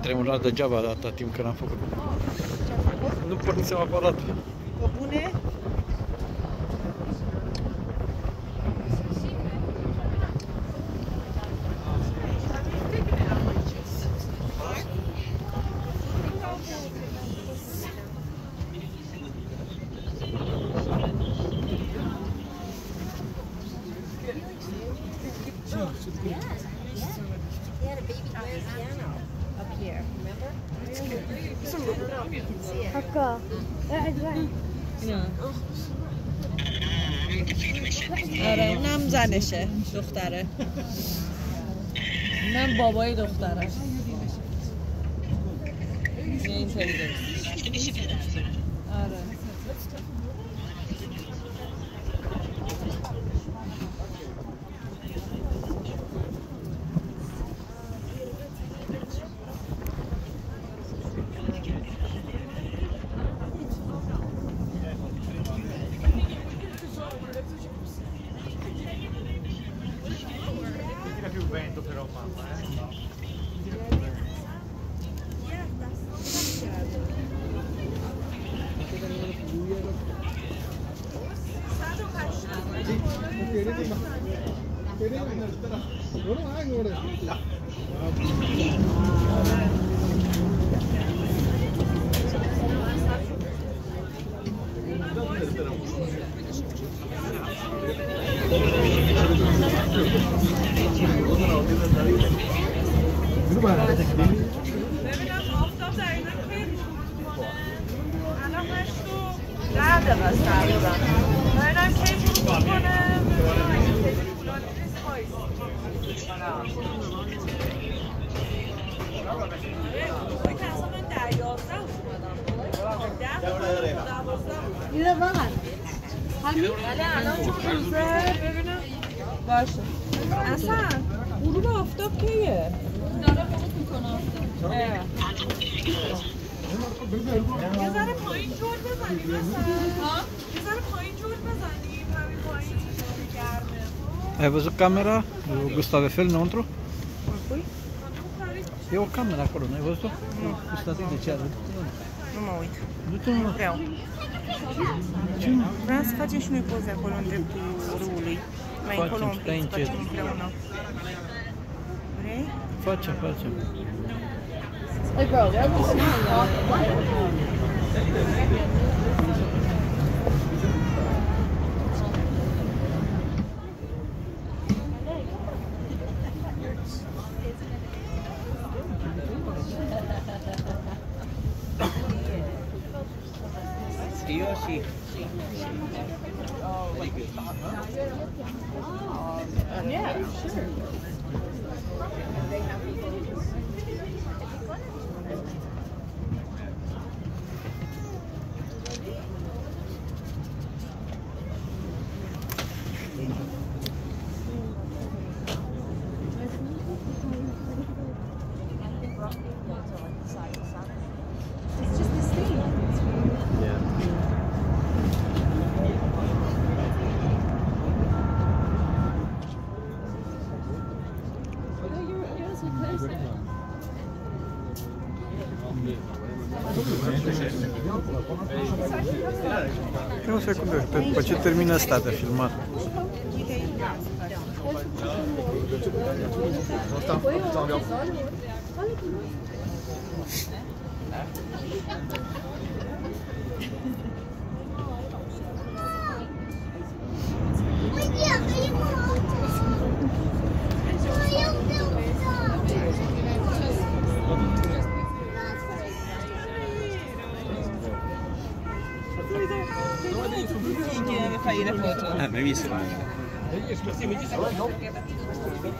tremura degeaba atâta timp când am făcut. Nu pornisem aparatul. Pe bune? Hakka. آره اونم زنشه دختره اونم بابای دختره اینطوری آره Vento però mamma ببینم آفتاب دقیقا کی میکنه الان 8 دقیقه است تقریبا ببینم کی میکنه ببینم کی فولاد نیست اینو واقعا همین الان چون روزه ببینم باشه اصلا غروب آفتاب کیه؟ داره غروب میکنه آفتاب یه ذره پایین جور بزنیم مثلا یه ذره پایین جور بزنیم همین پایین گرمه Hai văzut camera? Gustav Eiffel înăuntru? E o cameră acolo, n-ai văzut-o? Nu. Gustav de ce are? Nu mă uit. Du-te, mă. Nu vreau. Ce nu? Vreau să facem și noi poze acolo în dreptul râului. Mai încolo un pic, să facem împreună. Vrei? Facem. Hey bro, that was small. Sì o sì? Yeah, sure. It's just this thing. O secundă, după ce termină ăsta de filmat. Fai le foto. Mi-ai visto?